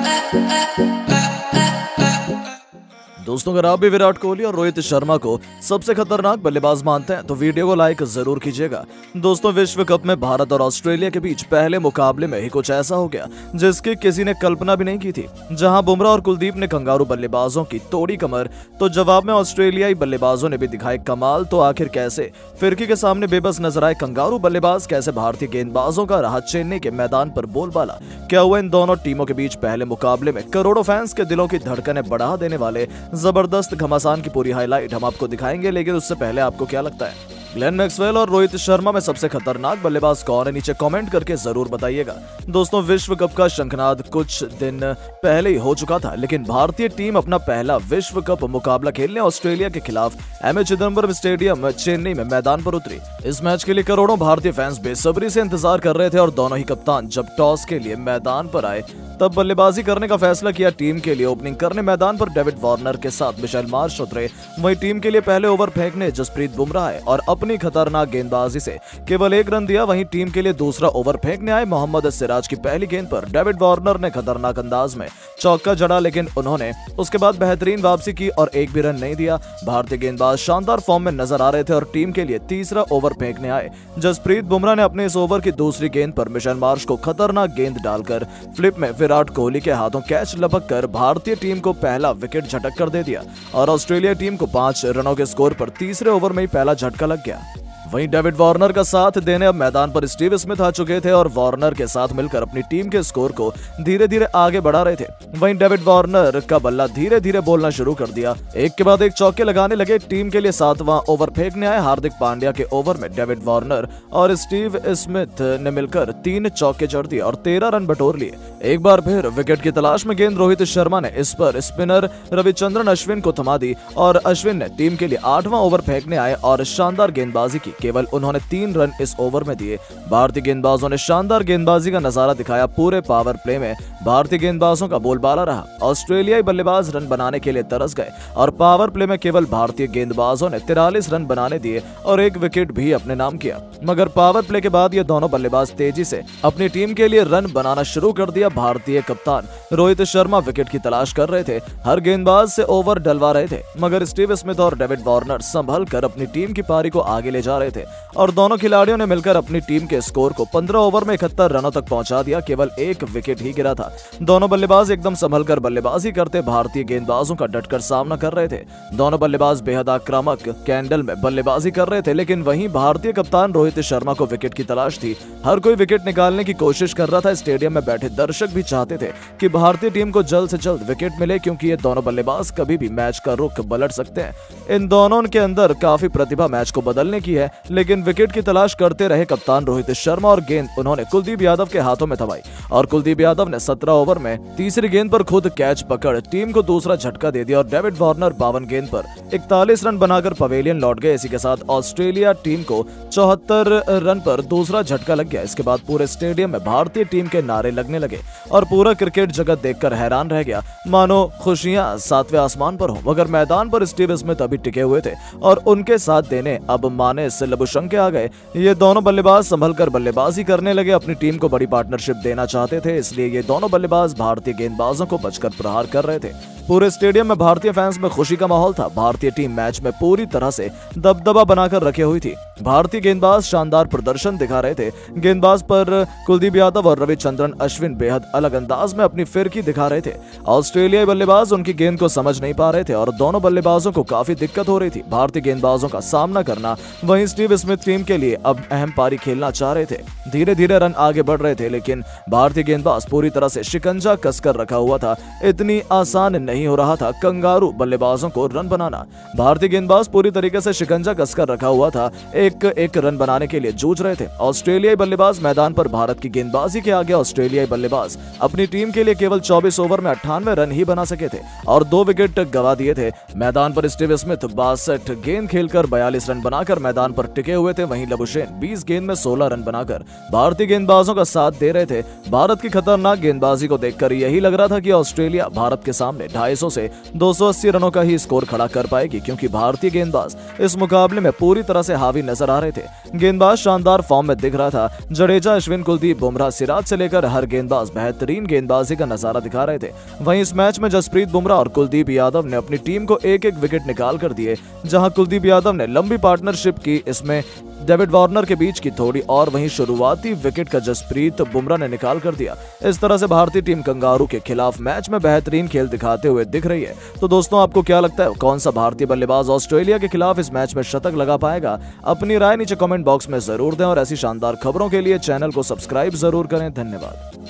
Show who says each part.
Speaker 1: दोस्तों, अगर आप भी विराट कोहली और रोहित शर्मा को सबसे खतरनाक बल्लेबाज मानते हैं तो वीडियो को लाइक जरूर कीजिएगा। दोस्तों, विश्व कप में भारत और ऑस्ट्रेलिया के बीच पहले मुकाबले में ही कुछ ऐसा हो गया जिसकी किसी ने कल्पना भी नहीं की थी। जहां बुमराह और कुलदीप ने कंगारू बल्लेबाजों की तोड़ी कमर, तो जवाब में ऑस्ट्रेलियाई बल्लेबाजों ने भी दिखाए कमाल। तो आखिर कैसे फिरकी के सामने बेबस नजर आए कंगारू बल्लेबाज, कैसे भारतीय गेंदबाजों का रहा चेन्नई के मैदान पर बोलबाला, क्या हुआ इन दोनों टीमों के बीच पहले मुकाबले में करोड़ों फैंस के दिलों की धड़कनें बढ़ा देने वाले जबरदस्त घमासान की पूरी हाईलाइट हम आपको दिखाएंगे। लेकिन उससे पहले आपको क्या लगता है, ग्लेन मैक्सवेल और रोहित शर्मा में सबसे खतरनाक बल्लेबाज कौन है? नीचे कमेंट करके जरूर बताइएगा। दोस्तों, विश्व कप का शंखनाद कुछ दिन पहले ही हो चुका था, लेकिन भारतीय टीम अपना पहला विश्व कप मुकाबला खेलने ऑस्ट्रेलिया के खिलाफ एमए चिदंबरम स्टेडियम चेन्नई में मैदान पर उतरी। इस मैच के लिए करोड़ों भारतीय फैंस बेसब्री से इंतजार कर रहे थे और दोनों ही कप्तान जब टॉस के लिए मैदान पर आए तब बल्लेबाजी करने का फैसला किया। टीम के लिए ओपनिंग करने मैदान पर डेविड वार्नर के साथ मिशेल मार्श उतरे। वहीं टीम के लिए पहले ओवर फेंकने जसप्रीत बुमराह आए और अपनी खतरनाक गेंदबाजी से केवल 1 रन दिया। वहीं टीम के लिए दूसरा ओवर फेंकने आए मोहम्मद सिराज की पहली गेंद पर डेविड वार्नर ने खतरनाक अंदाज में चौका जड़ा, लेकिन उन्होंने उसके बाद बेहतरीन वापसी की और 1 भी रन नहीं दिया। भारतीय गेंदबाज शानदार फॉर्म में नजर आ रहे थे और टीम के लिए तीसरा ओवर फेंकने आए जसप्रीत बुमराह ने अपने इस ओवर की दूसरी गेंद पर मिशेल मार्श को खतरनाक गेंद डालकर फ्लिप में विराट कोहली के हाथों कैच लपक कर भारतीय टीम को पहला विकेट झटक कर दे दिया और ऑस्ट्रेलिया टीम को 5 रनों के स्कोर पर तीसरे ओवर में ही पहला झटका लग गया। वहीं डेविड वार्नर का साथ देने अब मैदान पर स्टीव स्मिथ आ चुके थे और वार्नर के साथ मिलकर अपनी टीम के स्कोर को धीरे धीरे आगे बढ़ा रहे थे। वहीं डेविड वार्नर का बल्ला धीरे धीरे बोलना शुरू कर दिया, एक के बाद एक चौके लगाने लगे। टीम के लिए 7वां ओवर फेंकने आए हार्दिक पांड्या के ओवर में डेविड वार्नर और स्टीव स्मिथ ने मिलकर 3 चौके जड़ दिए और 13 रन बटोर लिए। एक बार फिर विकेट की तलाश में गेंद रोहित शर्मा ने इस पर स्पिनर रविचंद्रन अश्विन को थमा दी और अश्विन ने टीम के लिए 8वां ओवर फेंकने आए और शानदार गेंदबाजी की। केवल उन्होंने 3 रन इस ओवर में दिए। भारतीय गेंदबाजों ने शानदार गेंदबाजी का नजारा दिखाया। पूरे पावर प्ले में भारतीय गेंदबाजों का बोलबाला रहा। ऑस्ट्रेलियाई बल्लेबाज रन बनाने के लिए तरस गए और पावर प्ले में केवल भारतीय गेंदबाजों ने 43 रन बनाने दिए और 1 विकेट भी अपने नाम किया। मगर पावर प्ले के बाद ये दोनों बल्लेबाज तेजी से अपनी टीम के लिए रन बनाना शुरू कर दिया। भारतीय कप्तान रोहित शर्मा विकेट की तलाश कर रहे थे, हर गेंदबाज से ओवर डलवा रहे थे, मगर स्टीव स्मिथ और डेविड वार्नर संभल कर अपनी टीम की पारी को आगे ले जा रहे थे और दोनों खिलाड़ियों ने मिलकर अपनी टीम के स्कोर को 15 ओवर में 71 रनों तक पहुंचा दिया। केवल 1 विकेट ही गिरा था। दोनों बल्लेबाज एकदम संभल कर बल्लेबाजी करते भारतीय गेंदबाजों का डटकर सामना कर रहे थे। दोनों बल्लेबाज बेहद आक्रामक कैंडल में बल्लेबाजी कर रहे थे, लेकिन वहीं भारतीय कप्तान रोहित शर्मा को विकेट की तलाश थी। हर कोई विकेट निकालने की कोशिश कर रहा था। स्टेडियम में बैठे दर्शक भी चाहते थे कि भारतीय टीम को जल्द से जल्द विकेट मिले, क्योंकि ये दोनों बल्लेबाज कभी भी मैच का रुख पलट सकते हैं। इन दोनों के अंदर काफी प्रतिभा मैच को बदलने की है, लेकिन विकेट की तलाश करते रहे कप्तान रोहित शर्मा और गेंद उन्होंने कुलदीप यादव के हाथों में थमाई और कुलदीप यादव ने 17 ओवर में तीसरी गेंद पर खुद कैच पकड़ टीम को दूसरा झटका दे दिया और डेविड वार्नर 52 गेंद पर 41 रन बनाकर पवेलियन लौट गए। इसी के साथ ऑस्ट्रेलिया टीम को 74 रन पर दूसरा झटका लग गया। इसके बाद पूरे स्टेडियम में भारतीय टीम के नारे लगने लगे और पूरा क्रिकेट जगत देखकर हैरान रह गया, मानो खुशियां 7वें आसमान पर हो। मगर मैदान पर स्टीव स्मिथ अभी टिके हुए थे और उनके साथ देने अब माने से लबुशंके आ गए। ये दोनों बल्लेबाज संभल कर बल्लेबाजी करने लगे, अपनी टीम को बड़ी पार्टनरशिप देना चाहते थे, इसलिए ये दोनों बल्लेबाज भारतीय गेंदबाजों को बचकर प्रहार कर रहे थे। पूरे स्टेडियम में भारतीय फैंस में खुशी का माहौल था। भारतीय टीम मैच में पूरी तरह से दबदबा बनाकर रखे हुई थी। भारतीय गेंदबाज शानदार प्रदर्शन दिखा रहे थे। गेंदबाज पर कुलदीप यादव और रविचंद्रन अश्विन बेहद अलग अंदाज में अपनी फिरकी दिखा रहे थे। ऑस्ट्रेलियाई बल्लेबाज उनकी गेंद को समझ नहीं पा रहे थे और दोनों बल्लेबाजों को काफी दिक्कत हो रही थी भारतीय गेंदबाजों का सामना करना। वहीं स्टीव स्मिथ टीम के लिए अब अहम पारी खेलना चाह रहे थे। धीरे धीरे रन आगे बढ़ रहे थे, लेकिन भारतीय गेंदबाज पूरी तरह से शिकंजा कसकर रखा हुआ था। इतनी आसान नहीं हो रहा था कंगारू बल्लेबाजों को रन बनाना। भारतीय गेंदबाज पूरी तरीके से शिकंजा कसकर रखा हुआ था, एक रन बनाने के लिए जूझ रहे थे। ऑस्ट्रेलियाई बल्लेबाज मैदान पर भारत की गेंदबाजी के आगे ऑस्ट्रेलियाई बल्लेबाज अपनी टीम के लिए केवल 24 ओवर में 98 रन ही बना सके थे और 2 विकेट गवा दिए थे। मैदान पर स्टीव स्मिथ 62 गेंद खेलकर 42 रन बनाकर मैदान पर टिके हुए थे। वहीं लबुशेन 20 गेंद में 16 रन बनाकर भारतीय गेंदबाजों का साथ दे रहे थे। भारत की खतरनाक गेंदबाजी को देखकर यही लग रहा था कि ऑस्ट्रेलिया भारत के सामने 2.5 250 से 280 रनों का ही स्कोर खड़ा कर पाएगी, क्योंकि भारतीय गेंदबाज इस मुकाबले में पूरी तरह से हावी नजर आ रहे थे। गेंदबाज शानदार फॉर्म में दिख रहा था। जडेजा, अश्विन, कुलदीप, बुमराह, सिराज से लेकर हर गेंदबाज बेहतरीन गेंदबाजी का नजारा दिखा रहे थे। वहीं इस मैच में जसप्रीत बुमराह और कुलदीप यादव ने अपनी टीम को एक एक विकेट निकाल कर दिए। जहां कुलदीप यादव ने लंबी पार्टनरशिप की इसमें डेविड वार्नर के बीच की थोड़ी, और वहीं शुरुआती विकेट का जसप्रीत बुमराह ने निकाल कर दिया। इस तरह से भारतीय टीम कंगारू के खिलाफ मैच में बेहतरीन खेल दिखाते हुए दिख रही है। तो दोस्तों, आपको क्या लगता है, कौन सा भारतीय बल्लेबाज ऑस्ट्रेलिया के खिलाफ इस मैच में शतक लगा पाएगा? अपनी राय नीचे कमेंट बॉक्स में जरूर दें और ऐसी शानदार खबरों के लिए चैनल को सब्सक्राइब जरूर करें। धन्यवाद।